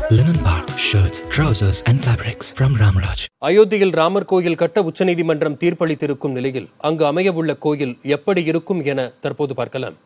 Linen Park shirts, trousers and fabrics from Ramraj. அயோத்தியில் ராமர் கோயில் கட்ட உச்சநீதிமன்றம் தீர்ப்பளித்திருக்கும் நிலையில் அங்கு அமையவுள்ள கோயில் எப்படி இருக்கும் என தற்போது பார்க்கலாம்.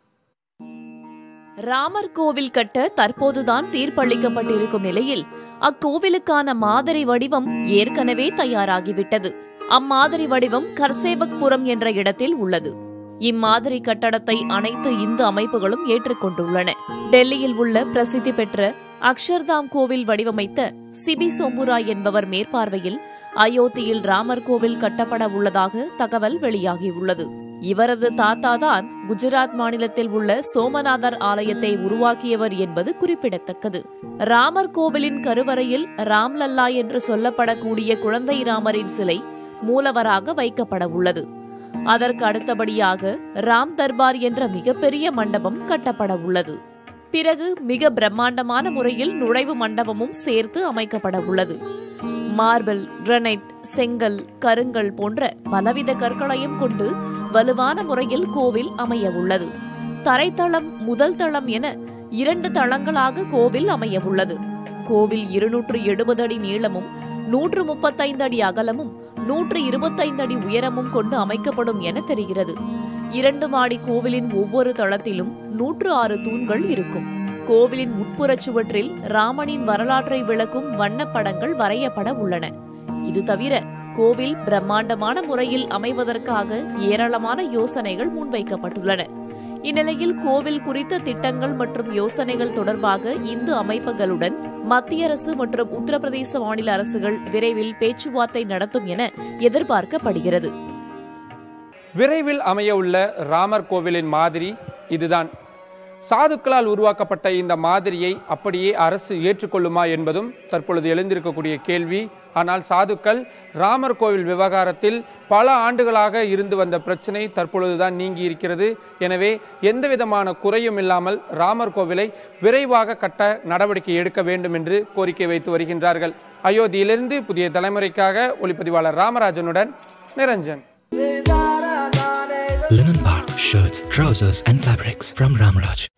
ராமர் கோவில் கட்ட தற்போதுதான் தீர்ப்பளிக்கப்பட்டிருக்கும் நிலையில் அக்கோவிலுக்கான மாதிரி வடிவம் ஏற்கனவே தயாராகிவிட்டது. அம்மாதிரி வடிவம் கர்சேவக்புரம் என்ற இடத்தில் உள்ளது. இம்மாதிரி கட்டடத்தை அனைத்து இந்து அமைப்புகளும் ஏற்றுக்கொண்டுள்ளன. டெல்லியில் உள்ள பிரசித்தி பெற்ற அக்ஷர்தாம் கோவில் வடிவமைத்த சிபி சோம்புராய் என்பவர் மேற்பார்வையில் அயோத்தியில் ராமர் கோவில் கட்டப்பட உள்ளதாக தகவல் வெளியாகியுள்ளது. இவரது தாத்தாதான் குஜராத் மாநிலத்தில் உள்ள சோமநாதர் ஆலயத்தை உருவாக்கியவர் என்பது குறிப்பிடத்தக்கது. ராமர் கோவிலின் கருவறையில் ராம்லல்லா என்று சொல்லப்படக்கூடிய குழந்தை ராமரின் சிலை மூலவராக வைக்கப்பட உள்ளது. அதற்கு அடுத்தபடியாக ராம் தர்பார் என்ற மிகப்பெரிய மண்டபம் கட்டப்பட உள்ளது. பிறகு மிக பிரம்மாண்டமான முறையில் நுழைவு மண்டபமும் சேர்த்து அமைக்கப்பட உள்ளது. மார்பிள், கிரனைட், செங்கல், கருங்கல் போன்ற பலவித கற்களையும் கொண்டு வலுவான முறையில் கோவில் அமைய உள்ளது. தரைத்தளம், முதல் தளம் என 2 தளங்களாக கோவில் அமைய உள்ளது. கோவில் 270 அடி நீளமும் 135 அடி அகலமும் 125 அடி உயரமும் கொண்டு அமைக்கப்படும் என தெரிகிறது. 2 மாடி கோவிலின் ஒவ்வொரு தளத்திலும் 106 தூண்கள் இருக்கும். கோவிலின் உட்புறச் சுவற்றில் ராமனின் வரலாற்றை விளக்கும் வண்ணப்படங்கள் வரையப்பட உள்ளன. இது தவிர கோவில் பிரம்மாண்டமான முறையில் அமைவதற்காக ஏராளமான யோசனைகள் முன்வைக்கப்பட்டுள்ளன. இந்நிலையில் கோவில் குறித்த திட்டங்கள் மற்றும் யோசனைகள் தொடர்பாக இந்து அமைப்புகளுடன் மத்திய அரசு மற்றும் உத்தரப்பிரதேச மாநில அரசுகள் விரைவில் பேச்சுவார்த்தை நடத்தும் என எதிர்பார்க்கப்படுகிறது. விரைவில் அமைய உள்ள ராமர் கோவிலின் மாதிரி இதுதான். சாதுக்களால் உருவாக்கப்பட்ட இந்த மாதிரியை அப்படியே அரசு ஏற்றுக்கொள்ளுமா என்பதும் தற்பொழுது எழுந்திருக்கக்கூடிய கேள்வி. ஆனால் சாதுக்கள் ராமர் கோவில் விவகாரத்தில் பல ஆண்டுகளாக இருந்து வந்த பிரச்சனை தற்பொழுதுதான் நீங்கி இருக்கிறது. எனவே எந்தவிதமான குறையும் இல்லாமல் ராமர் கோவிலை விரைவாக கட்ட நடவடிக்கை எடுக்க வேண்டும் என்று கோரிக்கை வைத்து வருகின்றார்கள். அயோத்தியிலிருந்து புதிய தலைமுறைக்காக ஒளிப்பதிவாளர் ராமராஜனுடன் Niranjan. Linen Park shirts, trousers and fabrics from Ramraj.